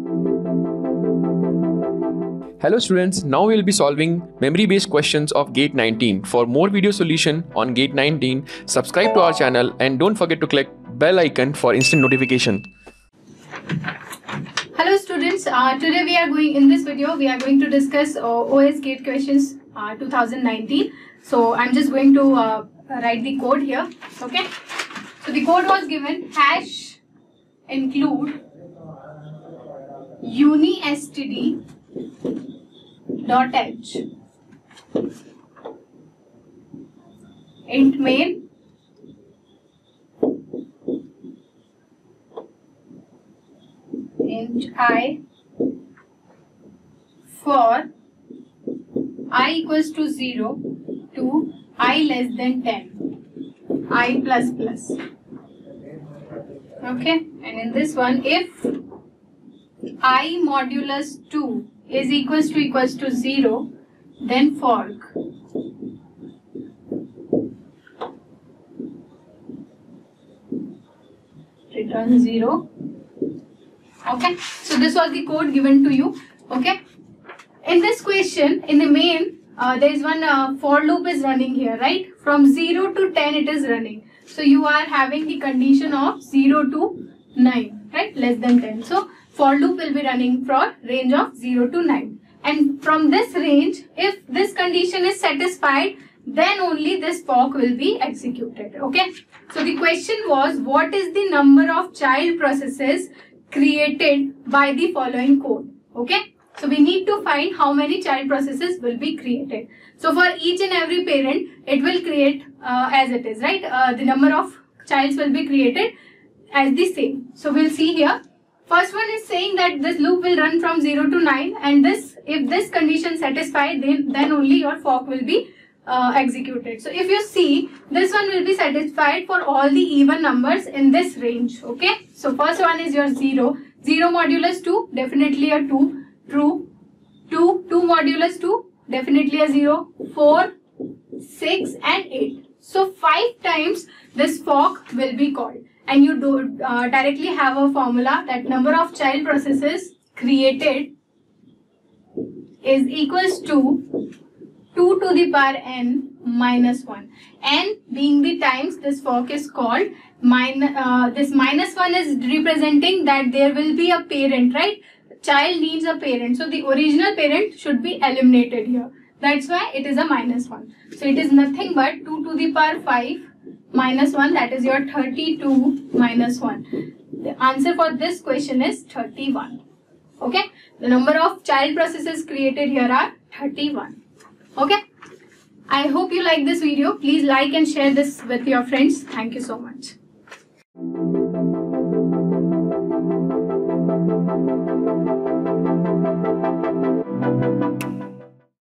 Hello students, now we will be solving memory-based questions of GATE 19. For more video solution on GATE 19, subscribe to our channel and don't forget to click bell icon for instant notification. Hello students, today in this video we are going to discuss OS GATE questions 2019. So I'm just going to write the code here. Okay. So the code was given hash include uni_std dot h int main int I for I equals to 0 to I less than 10 I plus plus. Okay, and in this one, if I modulus 2 is equals to 0, then fork return 0. Okay, so this was the code given to you. Okay, in this question, in the main, there is one for loop is running here, right? From 0 to 10 it is running. So you are having the condition of 0 to 9, right? Less than 10. So for loop will be running for range of 0 to 9. And from this range, if this condition is satisfied, then only this fork will be executed. Okay. So the question was, what is the number of child processes created by the following code? Okay. So we need to find how many child processes will be created. So for each and every parent, it will create as it is, right? The number of childs will be created as the same. So we'll see here. First one is saying that this loop will run from 0 to 9, and if this condition satisfied, then only your fork will be executed. So if you see, this one will be satisfied for all the even numbers in this range. Okay. So first one is your 0. 0 modulus 2, definitely a 2. True. 2 modulus 2, definitely a 0. 4, 6 and 8. So 5 times this fork will be called. And you do directly have a formula that number of child processes created is equals to 2 to the power n minus 1. N being the times this fork is called. This minus 1 is representing that there will be a parent, right? Child needs a parent. So the original parent should be eliminated here. That's why it is a minus 1. So it is nothing but 2 to the power 5 minus 1, that is your 32 minus 1. The answer for this question is 31. Okay. The number of child processes created here are 31. Okay. I hope you like this video. Please like and share this with your friends. Thank you so much.